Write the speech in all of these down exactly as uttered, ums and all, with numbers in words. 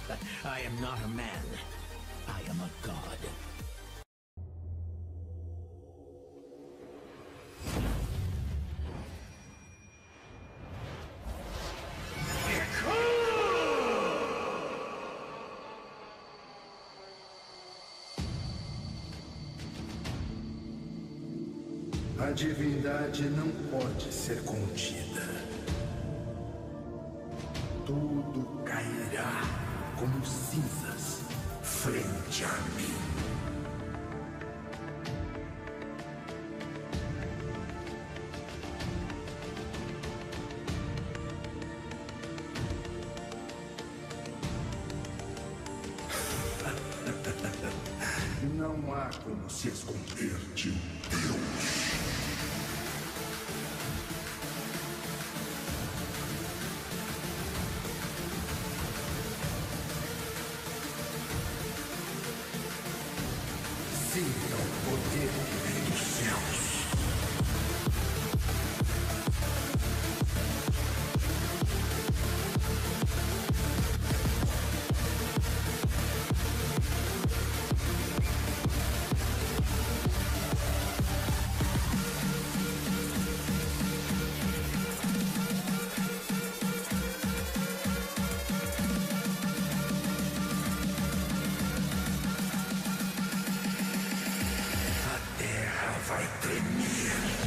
I am not a man. I am a god. A divindade não pode ser contida. Tudo cairá como cinzas frente a mim. Não há como se esconder de um Deus. Sinta o poder que vem dos céus. Vai tremer.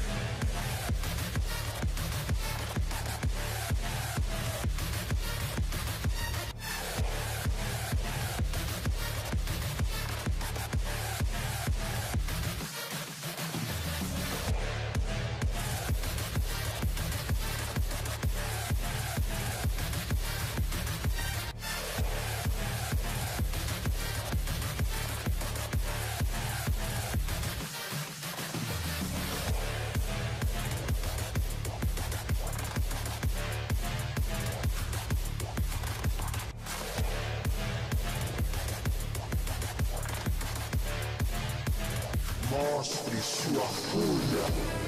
Mostre sua fúria.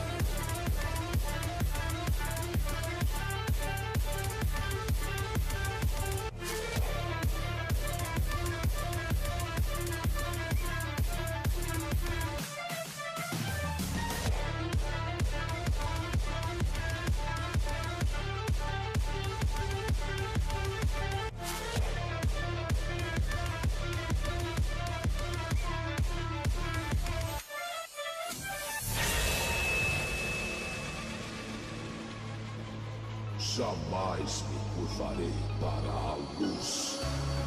Jamais me curvarei para a luz.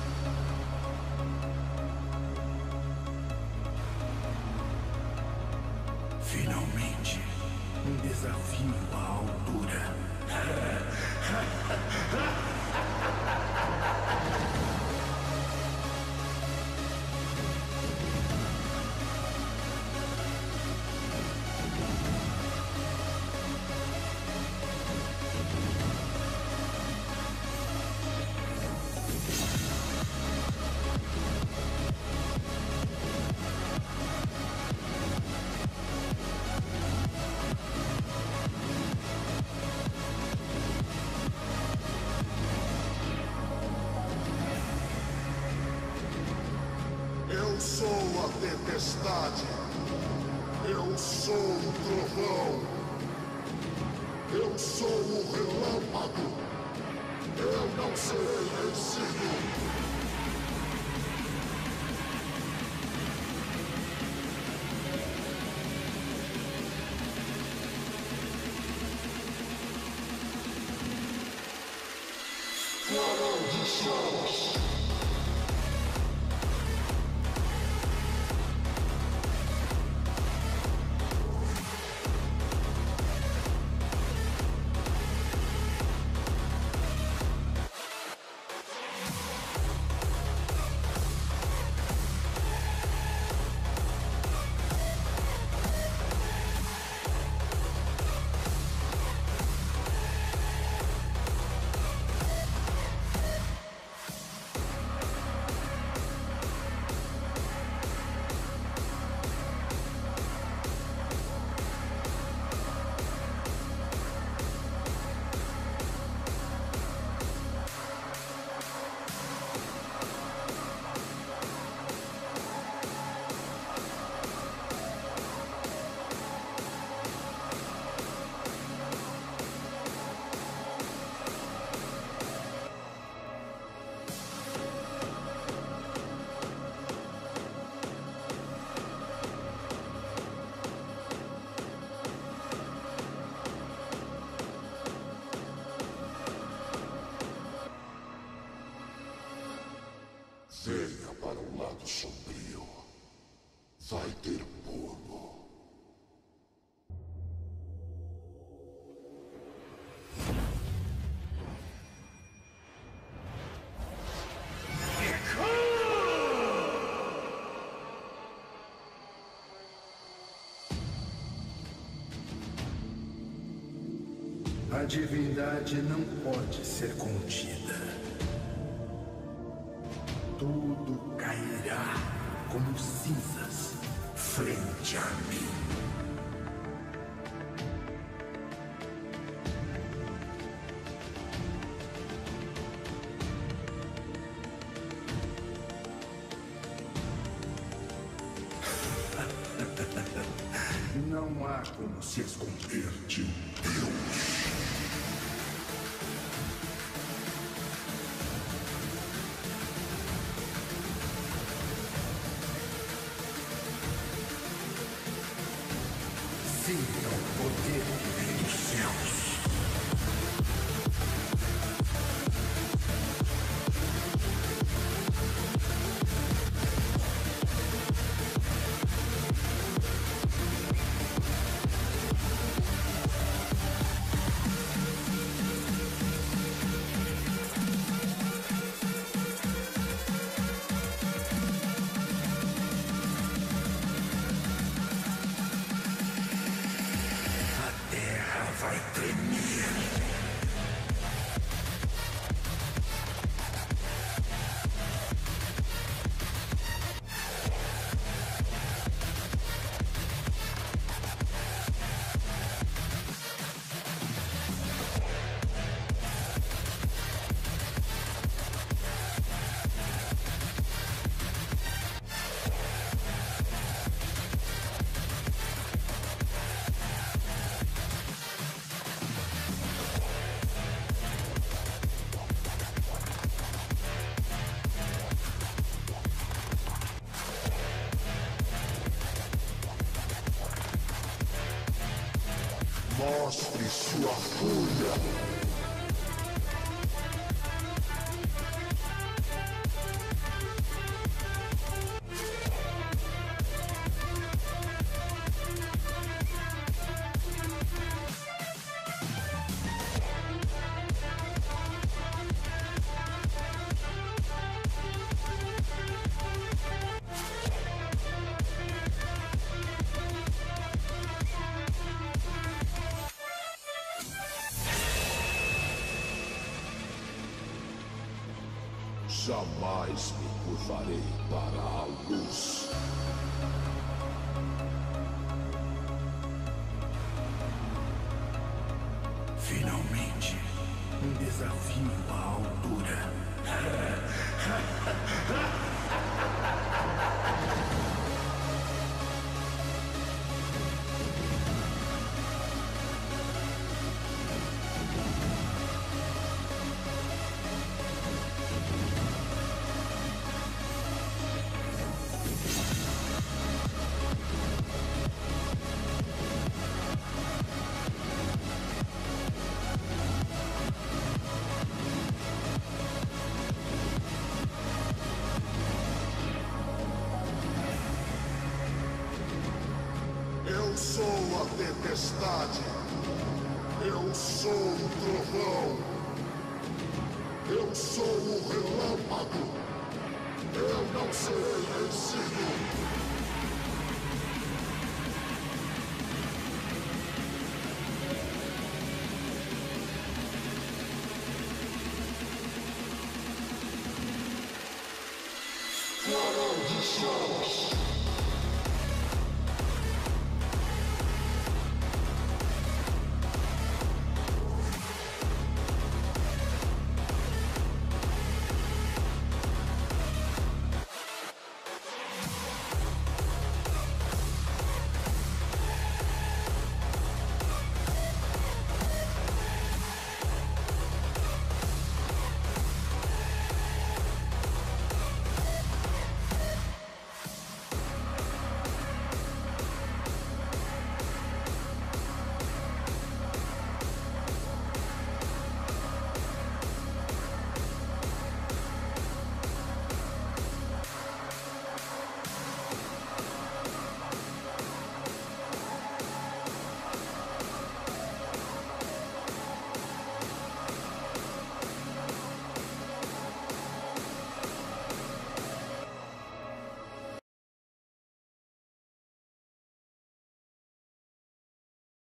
Finalmente, um desafio à altura. Eu sou a tempestade. Eu sou o trovão. Eu sou o relâmpago. Eu não serei vencido. Clarão de chamas. Venha para o lado sombrio. Vai ter pulo. A divindade não pode ser contida. Tudo cairá como cinzas frente a mim. Não há como se esconder de um Deus. Sinta o poder que vem dos céus. Vai tremer. Mostre sua fúria. Jamais me curvarei para a luz. Finalmente, um desafio à altura. Eu sou a tempestade. Eu sou o trovão. Eu sou o relâmpago. Eu não serei vencido. Farol de chãos.